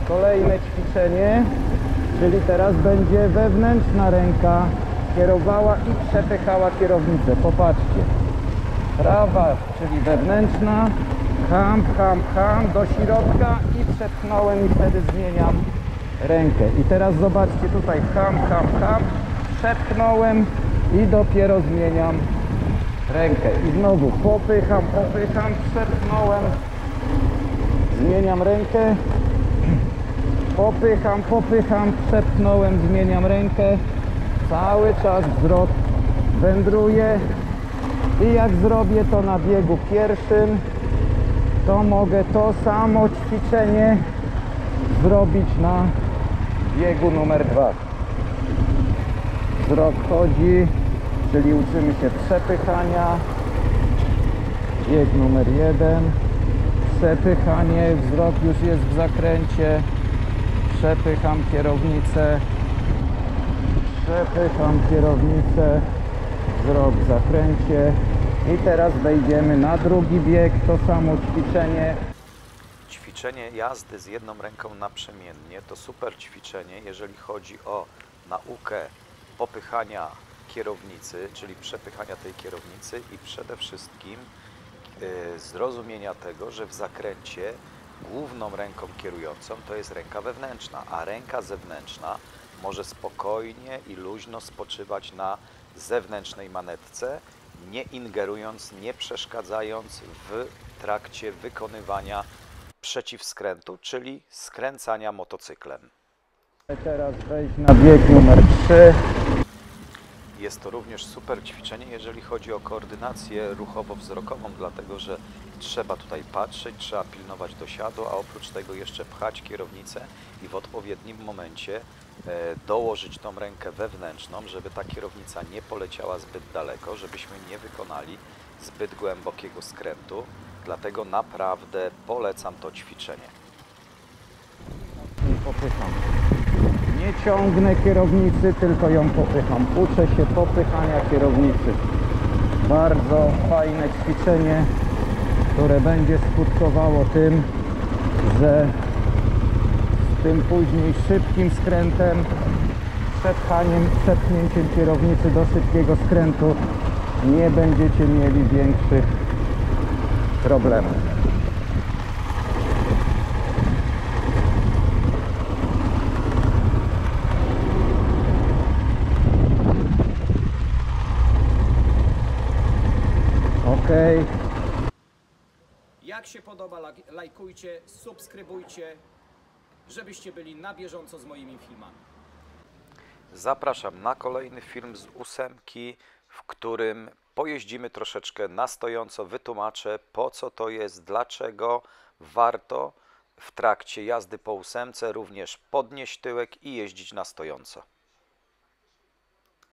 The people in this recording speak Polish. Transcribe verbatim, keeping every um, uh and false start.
Kolejne ćwiczenie, czyli teraz będzie wewnętrzna ręka kierowała i przepychała kierownicę. Popatrzcie. Prawa, czyli wewnętrzna, ham, ham, ham do środka i przepchnąłem i wtedy zmieniam rękę. I teraz zobaczcie tutaj ham, ham, ham, przepchnąłem i dopiero zmieniam rękę. I znowu popycham, popycham, przepchnąłem, zmieniam rękę, popycham, popycham, przepchnąłem, zmieniam rękę. Cały czas wzrok wędruje i jak zrobię to na biegu pierwszym, to mogę to samo ćwiczenie zrobić na biegu numer dwa. Wzrok chodzi, czyli uczymy się przepychania. Bieg numer jeden. Przepychanie, wzrok już jest w zakręcie. Przepycham kierownicę. Przepycham kierownicę. Wzrok w zakręcie. I teraz wejdziemy na drugi bieg, to samo ćwiczenie. Ćwiczenie jazdy z jedną ręką naprzemiennie to super ćwiczenie, jeżeli chodzi o naukę popychania kierownicy, czyli przepychania tej kierownicy i przede wszystkim y, zrozumienia tego, że w zakręcie główną ręką kierującą to jest ręka wewnętrzna, a ręka zewnętrzna może spokojnie i luźno spoczywać na zewnętrznej manetce, nie ingerując, nie przeszkadzając w trakcie wykonywania przeciwskrętu, czyli skręcania motocyklem. Teraz wejść na bieg numer trzy. Jest to również super ćwiczenie, jeżeli chodzi o koordynację ruchowo-wzrokową, dlatego że trzeba tutaj patrzeć, trzeba pilnować dosiadu, a oprócz tego jeszcze pchać kierownicę i w odpowiednim momencie dołożyć tą rękę wewnętrzną, żeby ta kierownica nie poleciała zbyt daleko, żebyśmy nie wykonali zbyt głębokiego skrętu. Dlatego naprawdę polecam to ćwiczenie. Popycham. Nie ciągnę kierownicy, tylko ją popycham. Uczę się popychania kierownicy. Bardzo fajne ćwiczenie, które będzie skutkowało tym, że z tym później szybkim skrętem, przepchaniem, przepchnięciem kierownicy do szybkiego skrętu nie będziecie mieli większych problemów. Okej. Jak się podoba, lajkujcie, subskrybujcie, żebyście byli na bieżąco z moimi filmami. Zapraszam na kolejny film z ósemki, w którym pojeździmy troszeczkę na stojąco, wytłumaczę po co to jest, dlaczego warto w trakcie jazdy po ósemce również podnieść tyłek i jeździć na stojąco.